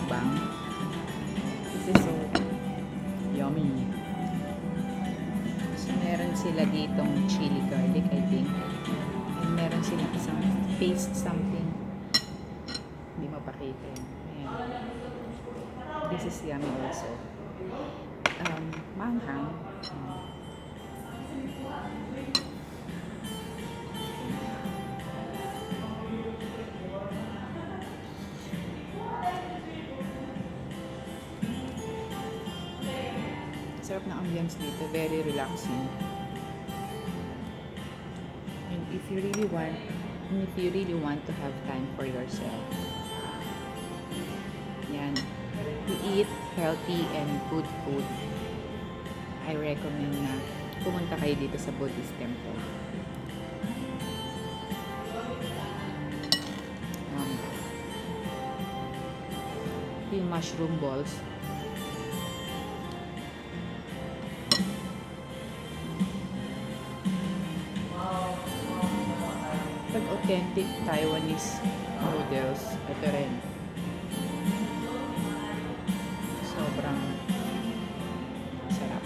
mukbang. This is so yummy. So, meron sila ditong chili garlic, I think. And meron silang isang paste something. Hindi mapakita yun. Ayan. This is yummy also. Manghang. Sarap ng ambience dito, very relaxing. And if you really want to have time for yourself, yan, to eat healthy and good food, I recommend na pumunta kayo dito sa Buddhist temple. Yung mushroom balls. Pag authentic Taiwanese noodles, ito rin. Sobrang sarap.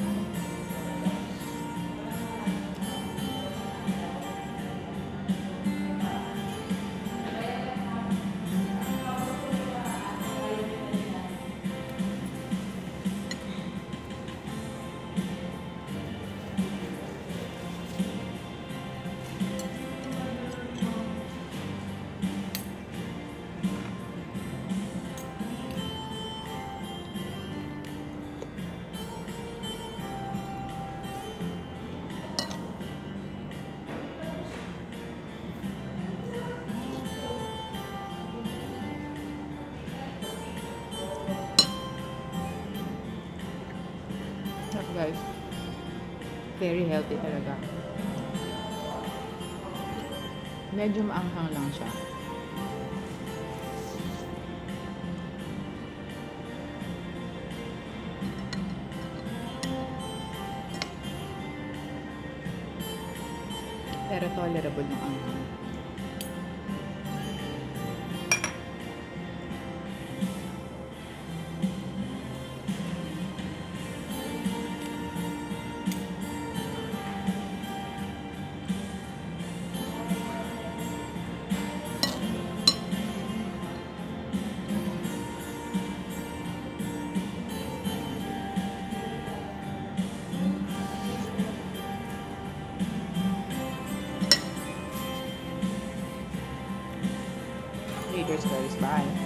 Guys, very healthy talaga. Medyo maanghang lang siya. Pero tolerable ng anghang. Guys, bye.